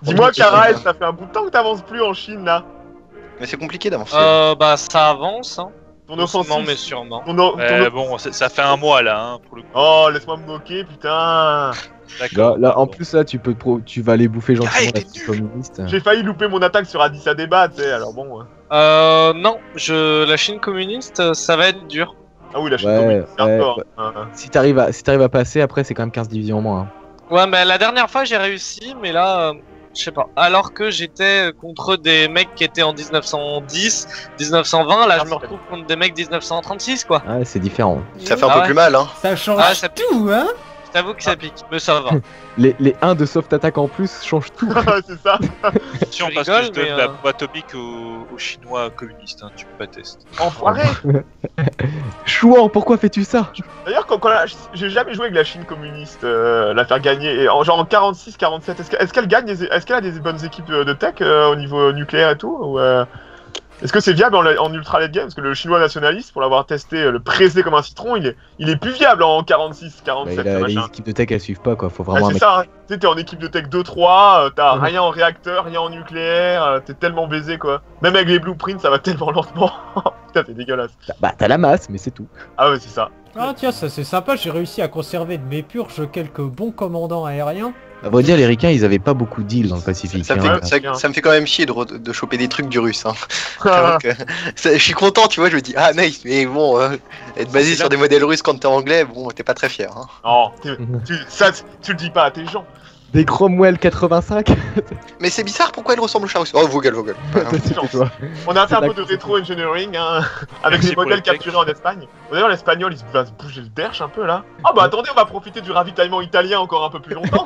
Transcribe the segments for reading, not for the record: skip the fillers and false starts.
Dis-moi, Karaes, ça fait un bout de temps que t'avances plus en Chine là. Mais c'est compliqué d'avancer. Bah ça avance, hein. Ton Doucement, offensive. mais sûrement. Bon, ça fait un mois là, hein, pour le coup. Oh, laisse-moi me moquer, putain. D'accord. Là, en pardon. plus, là, tu vas aller bouffer gentiment Ah, il la était petite nul. communiste. J'ai failli louper mon attaque sur Addis Abeba, tu sais, alors bon. Non, la Chine communiste, ça va être dur. Ah oui, la Chine Ouais, communiste, c'est ouais, hardcore. ouais. Hein. Si t'arrives à passer, après, c'est quand même 15 divisions en moins. Hein. Ouais, mais la dernière fois j'ai réussi, mais là, je sais pas. Alors que j'étais contre des mecs qui étaient en 1910, 1920, là je me retrouve contre des mecs 1936, quoi. Ouais, c'est différent. Ça fait un Ah peu ouais. plus mal, hein. Ça change Ah, ça pique. tout, hein. Je t'avoue que ça pique, mais ça va. Les 1 de soft attack en plus changent tout. c'est ça. Attention, Tu parce que rigoles, je donne mais, la bombe atomique aux Chinois communistes, hein, tu peux pas tester. Enfoiré. Chouan, pourquoi fais-tu ça? D'ailleurs, j'ai jamais joué avec la Chine communiste, la faire gagner. Et genre en 46, 47, est-ce qu'elle gagne est-ce qu'elle a des bonnes équipes de tech au niveau nucléaire et tout ou, est-ce que c'est viable en ultra late game? Parce que le chinois nationaliste, pour l'avoir testé, le pressé comme un citron, il est plus viable en 46, 47, Les machin. équipes de tech elles suivent pas quoi, faut Ah, vraiment un c'est mec. ça, hein. Tu sais, t'es en équipe de tech 2-3, t'as Mhm. rien en réacteur, rien en nucléaire, t'es tellement baisé quoi. Même avec les blueprints, ça va tellement lentement. Putain, c'est dégueulasse. Bah t'as la masse, mais c'est tout. Ah ouais, c'est ça. Ah tiens, ça c'est sympa, j'ai réussi à conserver de mes purges quelques bons commandants aériens. À vrai dire, les ricains ils avaient pas beaucoup d'îles dans le Pacifique. Ça me, hein. fait, ça me fait quand même chier de choper des trucs du russe. Hein. J'avoue que je suis content, tu vois, je me dis, ah nice, mais bon, être basé sur des modèles russes quand t'es anglais, bon, t'es pas très fier. Hein. Non, tu le dis pas à tes gens. Des Cromwell 85. Mais c'est bizarre, pourquoi elle ressemble au chat russe? Oh, Vogel. Toi. On a fait un C'est peu de rétro-engineering hein, avec Merci des pour modèles le tech. capturés en Espagne. D'ailleurs, l'espagnol il va se bouger le derche un peu là. Ah bah attendez, on va profiter du ravitaillement italien encore un peu plus longtemps.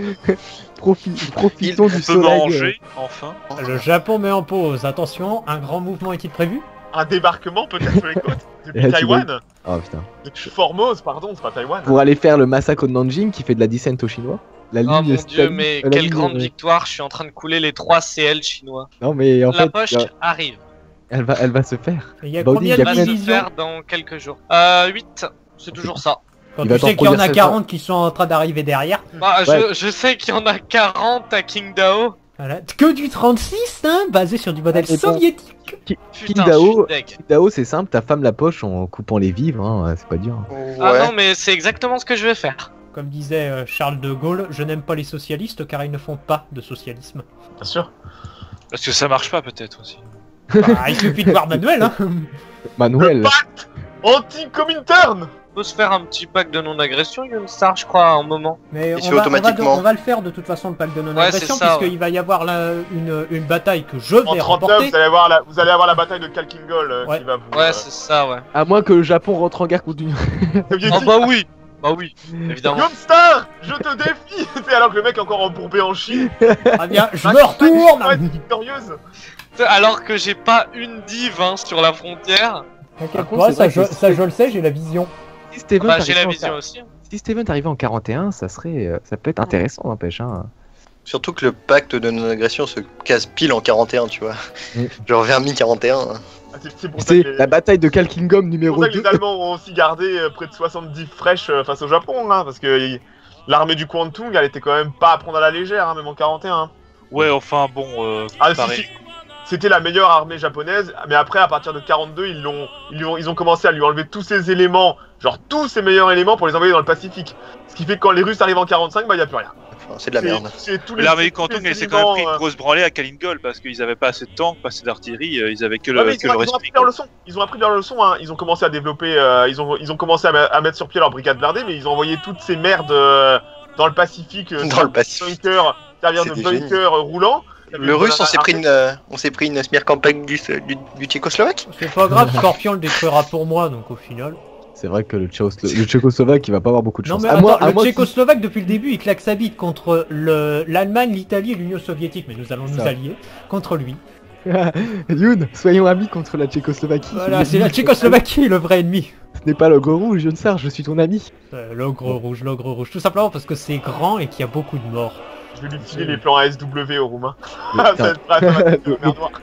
Profitons On du peut soleil. manger, enfin. Le Japon met en pause, attention, un grand mouvement est-il prévu? Un débarquement peut-être sur les côtes Et depuis là, tu Taïwan. Oh putain. Depuis Formose, pardon, c'est pas Taïwan. Pour aller faire le massacre de Nanjing qui fait de la descente aux Chinois. La Oh mon dieu, Staline- mais la quelle ligne, grande victoire, je suis en train de couler les 3 CL chinois. Non mais en La fait, poche arrive. elle va se faire. Il y a Baudi, combien il y a de Elle va plein se divisions? faire dans quelques jours. 8, c'est toujours ça. Quand Il va tu t'en sais qu'il y en a produire 40 qui sont en train d'arriver derrière. Bah, Ouais. je sais qu'il y en a 40 à Qingdao. Voilà. Que du 36, hein, basé sur du modèle Ah, mais bon. soviétique. Putain, Qingdao, je suis deg. Dao c'est simple, ta femme la poche en coupant les vivres, hein, c'est pas dur. Ah Ouais. non, mais c'est exactement ce que je vais faire. Comme disait Charles de Gaulle, je n'aime pas les socialistes car ils ne font pas de socialisme. Bien sûr. Parce que ça marche pas peut-être aussi. Bah, il suffit de voir Manuel, hein. Manuel, Pacte anti-Comintern. On peut se faire un petit pack de non-agression, Youngstar, je crois, à un moment. Mais Il on se fait va, automatiquement. on va le faire de toute façon, le pacte de Ouais, non-agression, c'est ça, puisqu'il va y avoir là une bataille que je En vais 39, remporter. vous allez avoir la bataille de Kalkingol Ouais. qui va vous. Ouais, c'est ça, ouais. à moins que le Japon rentre en guerre contre l'Union. Ah bah oui, évidemment. Youngstar, je te défie. C'est alors que le mec est encore embourbé en Chine. Ah bien, je me retourne. Victorieuse. Alors que j'ai pas une div hein, sur la frontière. T'inquiète contre, pas, c'est ça, vrai que ça je le sais, j'ai la vision. Si Steven Bah, j'ai arrivait la en vision quar- aussi. Si Steven arrivait en 41, ça peut être intéressant, n'empêche. Hein. Surtout que le pacte de non-agression se casse pile en 41, tu vois. Mm. Genre vers mi-41. Ah, c'est pour ça C'est que les- la bataille de Kalkingom c'est numéro pour ça que 2. les Allemands ont aussi gardé près de 70 fraîches face au Japon, hein, parce que l'armée du Kwantung, elle était quand même pas à prendre à la légère, hein, même en 41. Hein. Ouais, enfin bon, Ah si, pareil. si. C'était la meilleure armée japonaise, mais après, à partir de 42, ils ont commencé à lui enlever tous ses éléments, genre tous ses meilleurs éléments pour les envoyer dans le Pacifique. Ce qui fait que quand les Russes arrivent en 45, bah y a plus rien. Enfin, c'est de la merde. C'est tous les. L'armée du tous les Kwantung, elle s'est quand même pris éléments, une grosse branlée à Kalingol parce qu'ils avaient pas assez de tanks, pas assez d'artillerie, ils avaient que le, Ouais, mais que ils ont le appris respect. leur leçon. Ils ont appris leur leçon. Hein. Ils ont commencé à développer. Ils ont commencé à mettre sur pied leur brigade blindée, mais ils ont envoyé toutes ces merdes dans le Pacifique. Dans le Pacifique. Bunker, servir C'est de des bunker roulant. Le russe, on s'est pris une smear campagne du Tchécoslovaque. C'est pas grave, Scorpion le détruira pour moi, donc au final. C'est vrai que le Tchécoslovaque il va pas avoir beaucoup de Non chance. mais À attends, moi- à le moi, Tchécoslovaque depuis le début il claque sa bite contre l'Allemagne, l'Italie et l'Union soviétique, mais nous allons nous Ça. allier contre lui. Youn, soyons amis contre la Tchécoslovaquie. Voilà, c'est la Tchécoslovaquie le vrai ennemi. Ce n'est pas l'ogre rouge, Youn Sar, je suis ton ami. L'ogre rouge, tout simplement parce que c'est grand et qu'il y a beaucoup de morts. Je vais lui filer les plans ASW au Roumain. Mais Ça va putain, être prêt, ça va être mer noire.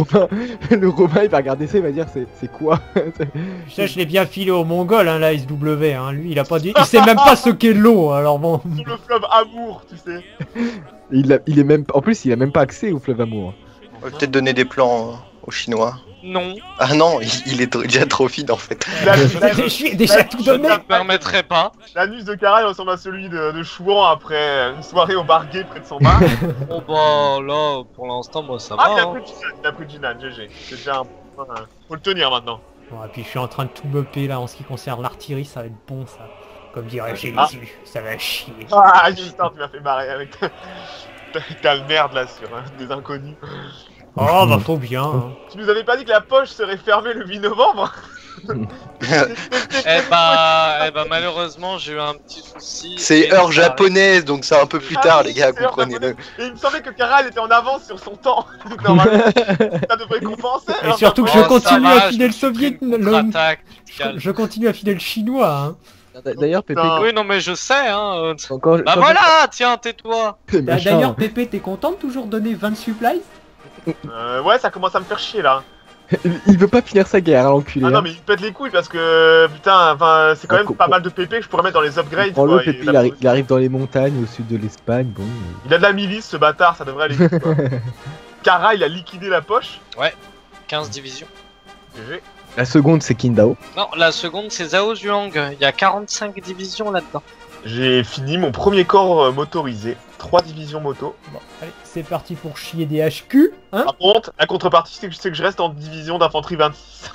le Romain il va regarder ça, il va dire c'est quoi? Ça, je l'ai bien filé au Mongol, hein, la SW, hein. Lui il a pas dit. Il sait même pas ce qu'est l'eau, alors bon. Sur le fleuve Amour, tu sais. Il est même, en plus, il a même pas accès au fleuve Amour. On va peut-être donner des plans aux Chinois. Non, Ah non, il est déjà trop vide en fait. J'ai déjà tout donné. je ne permettrai pas. L'anus de Kara il ressemble à celui de Chouan après une soirée au bar gay près de son bar. Oh bah là, pour l'instant, moi ça Ah, va. hein. il a pris Jinan, GG. C'est déjà un point. Faut le tenir maintenant. Bon, et puis je suis en train de tout bupper là en ce qui concerne l'artillerie, ça va être bon ça. Comme dirait j'ai Ah. les yeux, ça va chier. Ah, putain, tu m'as fait marrer avec ta merde là sur des inconnus. Oh bah faut bien. Hein. Tu nous avais pas dit que la poche serait fermée le 8 novembre? Eh bah malheureusement, j'ai eu un petit souci. C'est et heure ça japonaise, donc c'est un peu plus Ah tard, oui, les gars, c'est heure comprenez-le. Et il me semblait que Kara elle était en avance sur son temps. Donc normalement, ça devrait compenser. Et hein, surtout que par je Oh, ça continue va, à filer le je me suis pris soviet, une contre-attaque, calme. je continue à filer le chinois. Hein. D'ailleurs, Pépé, Putain. Oui, non mais je sais, hein. encore. Bah voilà, tiens, tais-toi. D'ailleurs, Pépé, t'es content de toujours donner 20 supplies? Ouais, ça commence à me faire chier là. Il veut pas finir sa guerre, hein, l'enculé. Ah non, hein. mais il pète les couilles parce que putain, enfin, c'est quand Ah, même pas mal de PP que je pourrais mettre dans les upgrades. Prends-le, quoi, Pépé, et la- il arrive dans les montagnes au sud de l'Espagne, bon. Il a de la milice ce bâtard, ça devrait aller vite, quoi. Kara il a liquidé la poche. 15 divisions. GG. La seconde, c'est Qingdao. Non, la seconde, c'est Zhao Zhuang. Il y a 45 divisions là-dedans. J'ai fini mon premier corps motorisé. 3 divisions moto. Bon, allez, c'est parti pour chier des HQ. Hein? Par contre, la contrepartie, c'est que je reste en division d'infanterie 26.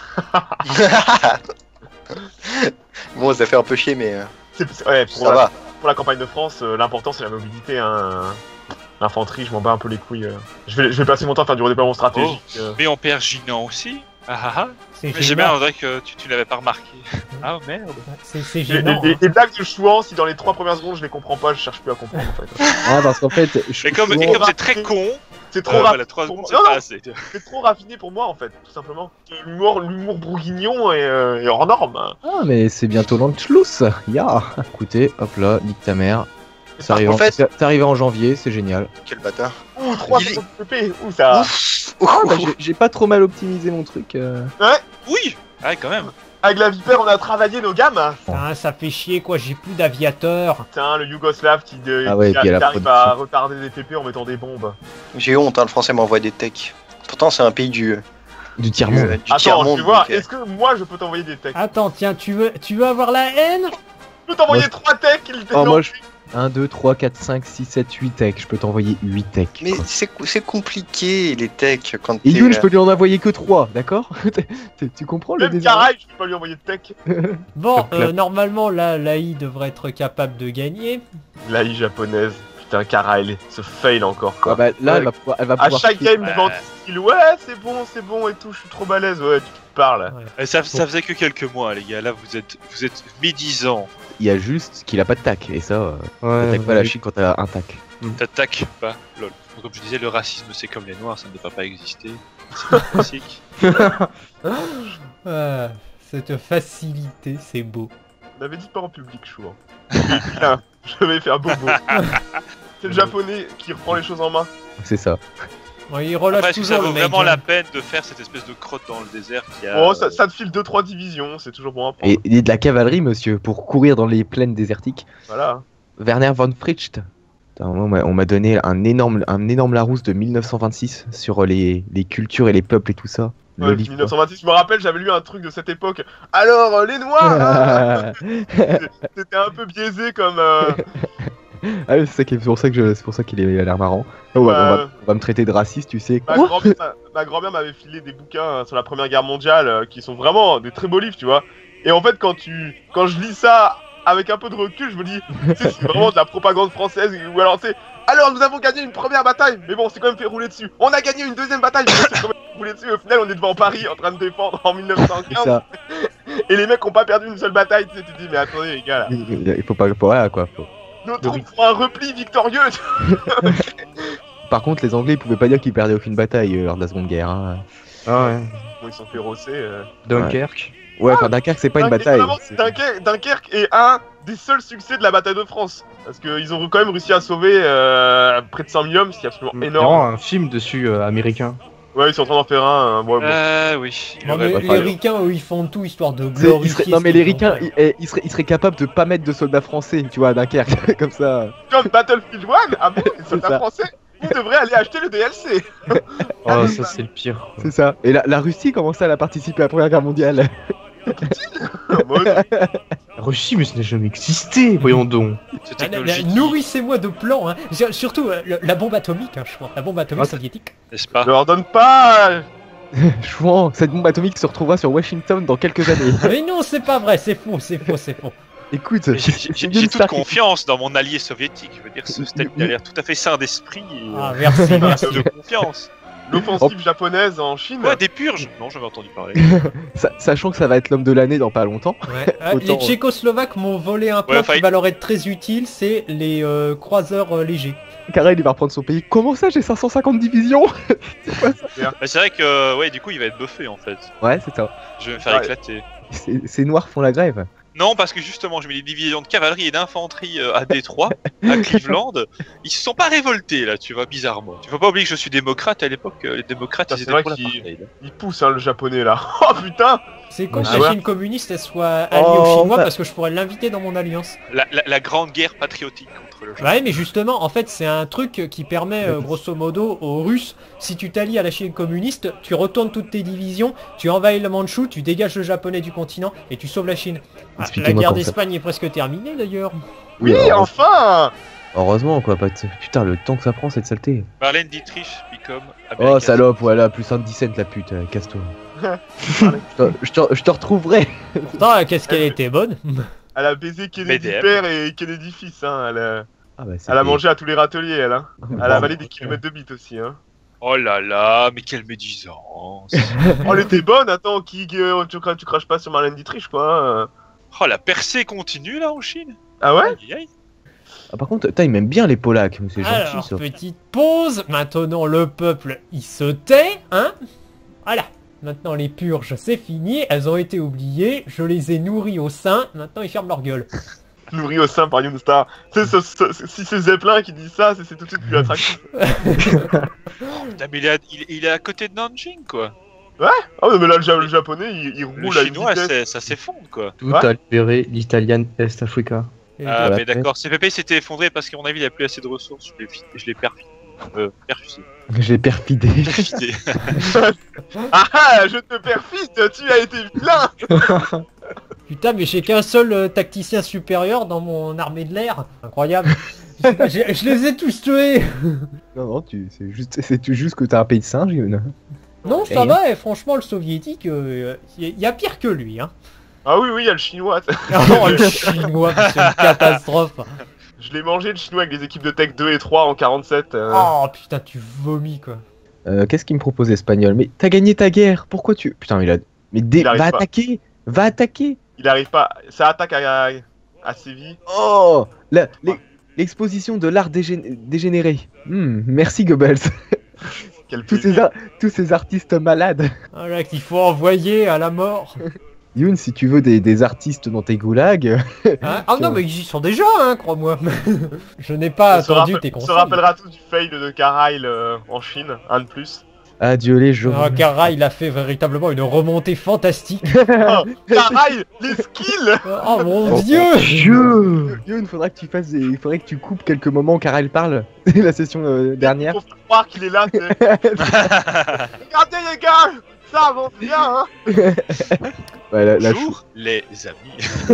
Bon, ça fait un peu chier, mais Ouais, ça va. pour la campagne de France, l'important c'est la mobilité. Hein. L'infanterie, je m'en bats un peu les couilles. Je vais passer mon temps à faire du redéploiement stratégique. Mais on perd Jinan aussi. Ah ah ah. C'est Mais j'ai bien, on gênant. dirait que tu l'avais pas remarqué. Ah merde. C'est Les, gênant. les- Hein. les blagues de Chouan, si dans les 3 premières secondes je les comprends pas, je cherche plus à comprendre en fait. Ah, parce qu'en fait, Et comme c'est très con, C'est trop voilà, raffiné. 3 pour secondes moi. c'est Non, pas non, assez. c'est trop raffiné pour moi en fait, tout simplement. L'humour bourguignon est hors norme. Ah, mais c'est bientôt l'Anschluss. Ya. Écoutez, hop là, nique ta mère. C'est arrivé, En fait- c'est arrivé en janvier, c'est génial. Quel bâtard. Ouh, 3 Il est- PP, ouh ça. Ouf. Ah, bah, j'ai pas trop mal optimisé mon truc. Oui. Ouais, quand même. Avec la Vipère, on a travaillé nos gammes. Putain, ça fait chier quoi, j'ai plus d'aviateurs. Putain, le Yougoslave Ah ouais, qui puis il y a la arrive à retarder des PP en mettant des bombes. J'ai honte, hein, le français m'envoie des techs. Pourtant, c'est un pays du tiers-monde. Attends, tiers-monde. tu vois, donc, est-ce que moi je peux t'envoyer des techs? Attends, tiens, tu veux avoir la haine? Je peux t'envoyer Moi, 3 techs, il Ah, moi, 1, 2, 3, 4, 5, 6, 7, 8 techs. Je peux t'envoyer 8 techs. Mais quoi. c'est compliqué, les techs, quand Et t'es... Youn, je peux lui en envoyer que 3, d'accord? Tu comprends le Même désert? Karaï, je peux pas lui envoyer de tech. Bon, Clap. normalement, là, l'AI devrait être capable de gagner. L'AI japonaise. Putain, Karaï, ce fail encore Ah quoi. bah, là, Ouais. elle va À pouvoir. chaque game, Ouais. je vends style, ouais, c'est bon et tout, je suis trop balèze, ouais, tu te parles. Et ça faisait que quelques mois, les gars. Là, vous êtes médisants. Il y a juste qu'il a pas de tac. Et ça, t'attaques pas la Chine quand t'as un tac. T'attaques pas. Lol. Donc, comme je disais, le racisme c'est comme les noirs, ça ne devrait pas exister. C'est classique. Ah, cette facilité, c'est beau. On avait dit pas en public, chou. Hein. Je vais faire bobo. C'est le japonais qui reprend les choses en main. C'est ça. Bon, il relâche Après, est-ce que ça toujours vaut le mec. vraiment hein. la peine de faire cette espèce de crotte dans le désert qui a... Oh, ça te file 2-3 divisions, c'est toujours bon à prendre. Et de la cavalerie, monsieur, pour courir dans les plaines désertiques. Voilà. Werner von Fricht. Putain, moi, on m'a donné un énorme Larousse de 1926 sur les cultures et les peuples et tout ça. Le Ouais, livre. 1926, je me rappelle, j'avais lu un truc de cette époque. Alors, les noirs hein C'était un peu biaisé comme... Ah oui, c'est pour ça qu'il a l'air marrant. Oh, Ouais. on va me traiter de raciste, tu sais. Ma Quoi grand-mère m'avait filé des bouquins sur la Première Guerre mondiale qui sont vraiment des très beaux livres, tu vois. Et en fait, quand je lis ça avec un peu de recul, je me dis, tu sais, c'est vraiment de la propagande française. Ou alors, tu sais, alors nous avons gagné une première bataille, mais bon, on s'est quand même fait rouler dessus. On a gagné une deuxième bataille, mais on s'est quand même fait rouler dessus. Au final, on est devant Paris en train de défendre en C'est 1915. ça. Et les mecs ont pas perdu une seule bataille. Tu sais, tu te dis, mais attendez, les gars, là. Il faut pas. Voilà, quoi. Nos troupes font un repli victorieux. Par contre, les Anglais, ils pouvaient pas dire qu'ils perdaient aucune bataille lors de la Seconde Guerre. Hein. Ah ouais. Bon, ils sont fait rosser. Dunkerque. Ouais, enfin, Dunkerque, c'est pas une bataille. Étonnamment, Dunkerque est un des seuls succès de la bataille de France. Parce qu'ils ont quand même réussi à sauver près de 100 000 hommes, ce qui est absolument Il y a énorme. un film dessus américain. Ouais, ils sont en train d'en faire un. Ouais, bon. Oui. il Non, aurait mais pas les fallu. ricains, eux, ils font tout histoire de C'est- glorifier. Non ce mais qu'ils les vont ricains, faire. ils seraient capables de pas mettre de soldats français, tu vois, à Dunkerque, comme ça. Comme Battlefield 1, ah bon, les soldats ça. français, vous devrez aller acheter le DLC. Oh, ça c'est le pire. C'est ça. Et la Russie commençait à participer à la Première Guerre mondiale. Moi aussi. La Russie, mais ça n'a jamais existé, voyons donc. Cette Ah, technologie, Nourrissez-moi de plans, hein. Surtout la bombe atomique, hein, je crois. La bombe atomique Ah, soviétique. n'est-ce pas? Je leur donne pas. Chouan, cette bombe atomique se retrouvera sur Washington dans quelques années. Mais non, c'est pas vrai, c'est faux, c'est faux, c'est faux. Écoute, Mais j'ai J'ai toute confiance dans mon allié soviétique. Je veux dire, ce Stalin a l'air tout à fait sain d'esprit et Ah, merci, merci. de confiance. L'offensive japonaise en Chine. Ouais, des purges. Non, j'avais entendu parler. Sachant que ça va être l'homme de l'année dans pas longtemps. Ouais. Autant, Les Tchécoslovaques m'ont volé un plan Ouais, enfin, qui va leur être très utile, c'est les croiseurs légers. Karel il va reprendre son pays. Comment ça, j'ai 550 divisions? Bah, c'est vrai que, ouais, du coup, il va être buffé en fait. Ouais, c'est ça. Je vais me faire Ouais. éclater. Ces noirs font la grève. Non, parce que justement, je mets des divisions de cavalerie et d'infanterie à Détroit, à Cleveland. Ils se sont pas révoltés là, tu vois, bizarrement. Tu faut pas oublier que je suis démocrate à l'époque. Les démocrates, Ça, ils c'est étaient vrai pour qu'ils- l'apartheid. Il pousse, hein, le japonais là. Oh putain. C'est con que Ah la ouais. Chine communiste elle soit alliée Oh, aux Chinois bah. parce que je pourrais l'inviter dans mon alliance. La grande guerre patriotique contre le Japon. Ouais, mais justement, en fait, c'est un truc qui permet, grosso modo, aux Russes, si tu t'allies à la Chine communiste, tu retournes toutes tes divisions, tu envahis le Mandchou, tu dégages le japonais du continent et tu sauves la Chine. Ah, la Expliquez-moi guerre comment ça- d'Espagne est presque terminée d'ailleurs. Oui, alors, enfin. Heureusement quoi, pote. Putain, le temps que ça prend cette saleté. Marlène Dietrich become Oh American. salope, voilà, plus un 17 la pute, casse-toi. je te retrouverai. Pourtant, qu'est-ce qu'elle était bonne. Elle a baisé Kennedy BDM. père et Kennedy fils, hein. Ah bah, Elle a mangé à tous les râteliers, elle, hein. Elle a avalé des kilomètres. kilomètres de bite aussi, hein. Oh là là, mais quelle médisance. Oh, elle était bonne, attends, tu craches pas sur Marlène Dietrich, quoi. Oh, la percée continue là en Chine. Ah ouais? Aïe, aïe. Ah, par contre, il m'aime bien les Polacs, mais c'est gentil Alors, ça. petite pause, maintenant le peuple, il se tait, hein. Voilà, maintenant les purges, c'est fini, elles ont été oubliées, je les ai nourries au sein, maintenant ils ferment leur gueule. Nourri au sein par Youngstar. Tu sais, si c'est Zeppelin qui dit ça, c'est tout de suite plus attractif. Putain, mais il est à côté de Nanjing quoi. Oh, mais là, le japonais, il Le roule à une chinois, vitesse. ça s'effondre quoi. Tout Ouais. a libéré l'Italian Est Africa. Et Ah, voilà, mais d'accord, CPP s'était effondré parce qu'à mon avis, il a plus assez de ressources. Je l'ai perfidé. Perfusé. J'ai perfidé. Perfidé. Ah ah, je te perfide, tu as été vilain. Putain, mais j'ai qu'un seul tacticien supérieur dans mon armée de l'air, incroyable. Je sais pas, je les ai tous tués. Non, c'est juste que t'as un pays de singes, Youn. Non, ça va, et franchement, le soviétique, y a pire que lui, hein. Ah oui, oui, il y a le chinois. Oh, le chinois, c'est une catastrophe. Je l'ai mangé le chinois avec les équipes de Tech 2 et 3 en 47. Oh putain, tu vomis quoi. Qu'est-ce qu'il me propose espagnol? Mais t'as gagné ta guerre, pourquoi tu... Putain, il a... Mais Il arrive va pas. attaquer. Va attaquer. Il arrive pas. Ça attaque à Séville. Oh, l'exposition de l'art dégénéré. Merci Goebbels. Quel tous, plaisir. tous ces artistes malades. Voilà, qu'il faut envoyer à la mort. Youn, si tu veux des artistes dans tes goulags... Hein ah non, mais ils y sont déjà, hein, crois-moi. Je n'ai pas On se attendu rappelle- tes on se conseils. rappellera tous du fail de Karail en Chine, un de plus. Adieu les gens. Ah, Kara, il a fait véritablement une remontée fantastique. Oh, Karail, les skills. Oh mon Oh, dieu. Dieu Youn, il faudrait que tu coupes quelques moments car elle parle. La session dernière. Pour croire qu'il est là. Regardez les gars, ça avance bien, hein. Ouais, la Bonjour, les amis.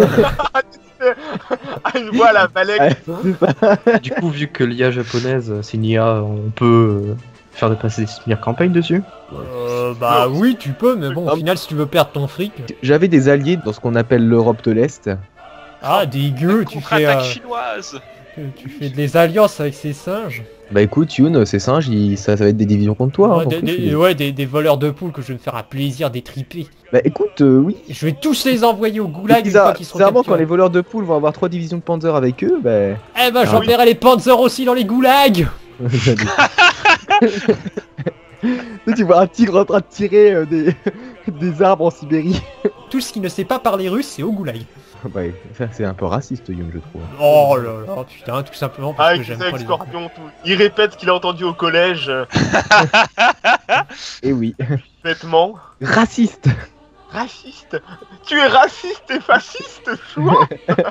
Ah, une voix à la Balek. Ouais, Du coup, vu que l'IA japonaise, c'est une IA, on peut faire passer des premières campagnes dessus. Bah oui, tu peux, mais bon, au final, si tu veux perdre ton fric. J'avais des alliés dans ce qu'on appelle l'Europe de l'Est. Ah, dégueu, tu fais, Contre-attaque chinoise. tu fais des alliances avec ces singes. Bah écoute, Youn, ces singes, ça va être des divisions contre toi. hein, Ouais, t'en des, fous, des- ouais, des voleurs de poules que je vais me faire un plaisir d'étriper. Bah écoute, oui. Je vais tous les envoyer au goulag une fois qu'ils seront Bizarrement, quand les capturés. voleurs de poules vont avoir 3 divisions de Panzer avec eux, bah... Eh ben, j'enverrai les panzers aussi dans les goulags. Tu vois un tigre en train de tirer des arbres en Sibérie. Tout ce qui ne sait pas parler russe, c'est au goulag. Bah, ça, c'est un peu raciste, Young, je trouve. Oh là là, putain, tout simplement parce Avec, que j'aime avec pas les Scorpion, tout. Il répète ce qu'il a entendu au collège, Et oui. bêtement. Raciste. Raciste. Tu es raciste et fasciste, chouan.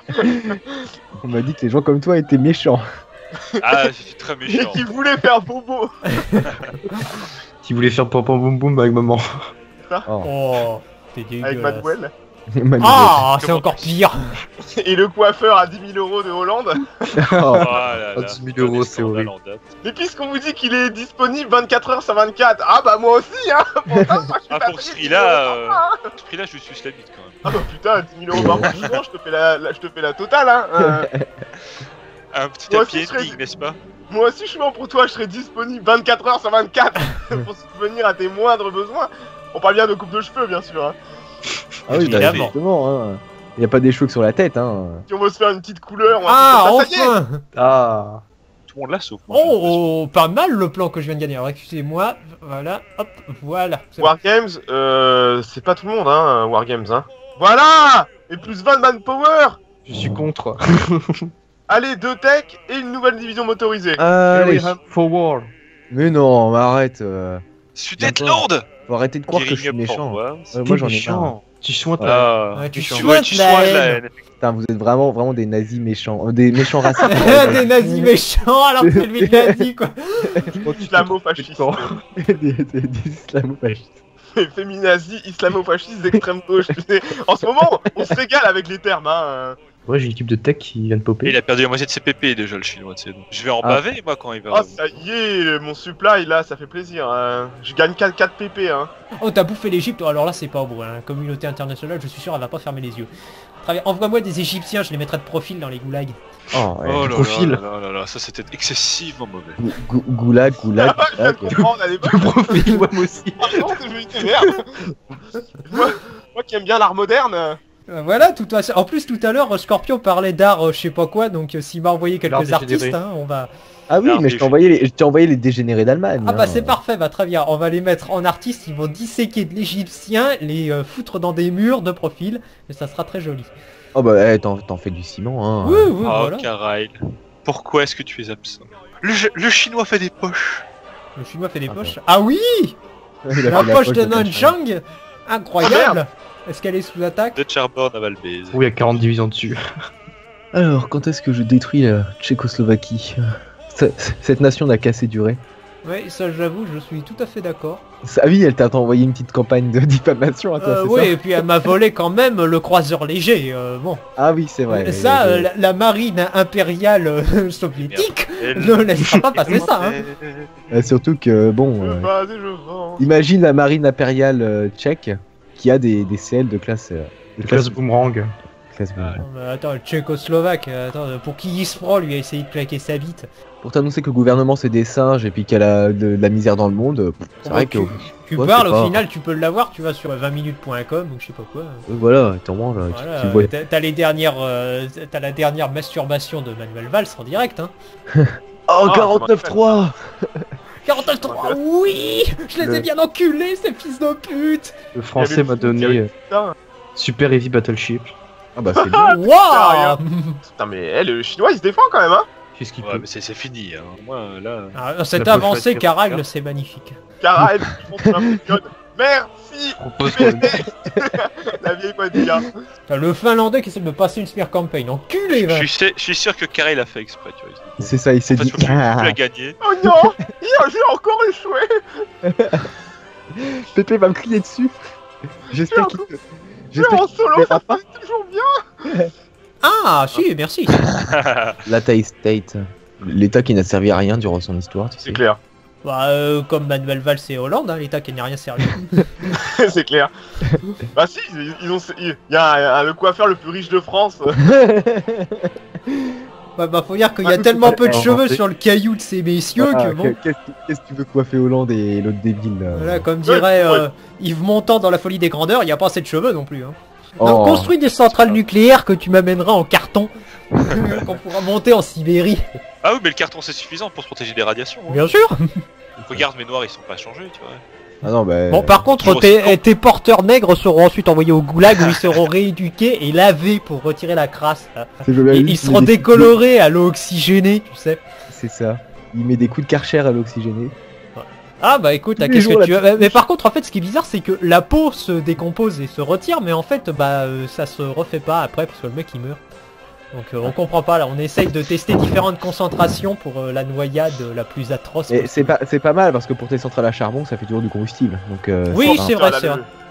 On m'a dit que les gens comme toi étaient méchants. Ah, je suis très Et méchant. qui voulait faire bobo. Qui voulait faire pam pam boum boum avec maman. Oh. Oh, t'es Avec dégueulasse. Manuel. Manuel. Ah, c'est encore pire. Et le coiffeur à 10 000 € de Hollande. Oh. Oh là là. 10 000 €, c'est horrible. Et puisqu'on vous dit qu'il est disponible 24 h sur 24, ah bah moi aussi hein. Pourtant, moi, je suis Ah, pas pour ce pris, prix-là, ce prix-là, je suis la bite quand même. Ah bah putain, 10 000 € par mois, je te fais je te fais la totale hein. Un petit Moi happy aussi, je serais- ending, n'est-ce pas? Moi aussi je suis bon pour toi, je serai disponible 24 h sur 24 pour subvenir à tes moindres besoins. On parle bien de coupe de cheveux bien sûr hein. Ah oui, bah, Évidemment. justement, hein. Y a pas des cheveux sur la tête, hein. Si on veut se faire une petite couleur, on va Ah, faire ça y est. enfin. Ah. Tout le monde là, sauf moi. Oh, pas mal le plan que je viens de gagner. Alors excusez-moi, voilà, hop, voilà. C'est bon. Wargames, c'est pas tout le monde hein, Wargames hein. Voilà. Et plus 20 manpower. Je suis contre. Allez, 2 tech et une nouvelle division motorisée. Allez. Forward. Mais non, mais arrête. Sudetland! Faut arrêter de croire que je suis méchant. Moi j'en ai marre. Tu sointes la... Ah, Ouais, tu ouais, sointes tu la soignes la haine. haine. Putain, vous êtes vraiment des nazis méchants. Des méchants racistes. Des nazis méchants alors que c'est lui qui l'a dit quoi. Islamo-fasciste. des islamo-fascistes. Féminazi, islamo-fasciste d'extrême gauche. Tu sais. En ce moment, on se régale avec les termes hein. Ouais, j'ai une équipe de tech qui vient de Et popper. il a perdu la moitié de ses PP déjà, le chinois, tu sais. Donc, je vais en Ah. baver, moi, quand il va. Oh ça y est, mon supply là, ça fait plaisir. Hein. Je gagne 4 PP hein. Oh, t'as bouffé l'Egypte, alors là c'est pas beau. Hein. Communauté internationale, je suis sûr, elle va pas fermer les yeux. Très bien. Envoie-moi des Égyptiens, je les mettrai de profil dans les goulags. Oh, ouais. Oh là profil. là, ça c'était excessivement mauvais. Goulag. Ah, je viens de comprendre, elle est bonne. Profil, moi aussi. Pardon, c'est joli, c'est merde. Moi qui aime bien l'art moderne. Voilà, tout à... En plus tout à l'heure, Scorpion parlait d'art, je sais pas quoi, donc s'il m'a envoyé L'art quelques artistes, dégénéré. hein, on va... Ah oui, Alors, mais je t'ai envoyé les dégénérés d'Allemagne. Ah bah hein. c'est parfait, bah très bien, on va les mettre en artistes, ils vont disséquer de l'égyptien, les foutre dans des murs de profil, et ça sera très joli. Oh bah, t'en fais du ciment, hein. Oui, oui, Oh, voilà. Karail. Pourquoi est-ce que tu es absent? Le chinois fait des poches. Le chinois fait des Ah, poches. Ah oui, Il a la fait poche de Nanchang. Nanchang. Incroyable. Est-ce qu'elle est sous attaque? De Charborn à Valbez. Oui, il y a 40 divisions dessus. Alors, quand est-ce que je détruis la Tchécoslovaquie? Cette nation n'a qu'assez duré. Oui, ça j'avoue, je suis tout à fait d'accord. Ah oui, elle t'a envoyé une petite campagne de diffamation à toi, c'est Oui, ça? et puis elle m'a volé quand même le croiseur léger, bon. Ah oui, c'est vrai. Ça, la marine impériale soviétique ne laissera pas passer ça, hein. Surtout que, bon... Je vas et je vends. imagine la marine impériale tchèque qui a des CL de classe... Classe boomerang. classe B. Non, mais attends, le tchécoslovaque, attends, pour qui il se prend, lui a essayé de claquer sa bite. Pour t'annoncer que le gouvernement c'est des singes et puis qu'il y a de la misère dans le monde, c'est vrai que... Tu Ouais, parles, c'est au pas- final, tu peux l'avoir, tu vas sur 20minutes.com ou je sais pas quoi. Voilà, attends, là, Voilà, tu vois... t'as les dernières, t'as la dernière masturbation de Manuel Valls en direct, hein. Oh, Ah, 49.3 43, oui, je les ai bien enculés, ces fils de pute. Le français Il y avait m'a le foot, il y donné avait- Putain. Super Heavy Battleship. Ah bah c'est bien. Waouh. Putain, mais le chinois il se défend quand même hein. Qu'est ce qu'il Ouais, peut. mais c'est fini, hein. Moi, là. Ah, cette La avancée, poche Caragle, c'est magnifique. Cara, elle, je pense que l'impressionne. Merci. Je propose qu'on... La vieille Padilla. T'as le Finlandais qui essaie de me passer une smear campaign, enculé, va. Je suis sûr que Karail l'a fait exprès, tu vois. C'est ça, il s'est En fait, dit... faut plus Ah, la gagner. Oh non, j'ai encore échoué. Pépé va me crier dessus. J'espère qu'il... Je suis en solo, ça se passe toujours bien. Ah, si, merci. La Thai State. L'État qui n'a servi à rien durant son histoire, tu sais. C'est clair, Bah, comme Manuel Valls et Hollande, hein, l'État qui n'est rien sérieux. c'est clair. Bah si, il y a le coiffeur le plus riche de France. Bah, faut dire qu'il y a tellement peu de Alors, cheveux c'est- sur le caillou de ces messieurs Ah, que bon. Qu'est-ce que tu veux coiffer Hollande et l'autre débile là Voilà, comme dirait ouais. Yves Montand dans La Folie des Grandeurs, il n'y a pas assez de cheveux non plus. Hein. Oh. Donc construis des centrales nucléaires que tu m'amèneras en carton. Qu'on pourra monter en Sibérie. Ah oui, mais le carton c'est suffisant pour se protéger des radiations. Hein. Bien sûr. Regarde, mes noirs ils sont pas changés, tu vois. Ah non, bah... Bon, par contre, tes porteurs nègres seront ensuite envoyés au goulag où ils seront rééduqués et lavés pour retirer la crasse. c'est joli, Et il ils met seront des- décolorés à l'eau oxygénée, tu sais. C'est ça. Il met des coups de Karcher à l'oxygéné. Ah bah écoute, Tous les qu'est-ce jours, que tu la veux. Mais par contre, en fait, ce qui est bizarre, c'est que la peau se décompose et se retire, mais en fait, ça se refait pas après parce que le mec il meurt. Donc on comprend pas là, on essaye de tester différentes concentrations pour la noyade la plus atroce. Et c'est pas mal parce que pour tes centrales à charbon, ça fait toujours du combustible. Donc, Oui, ça- c'est vrai, Putain, c'est la vrai. leu.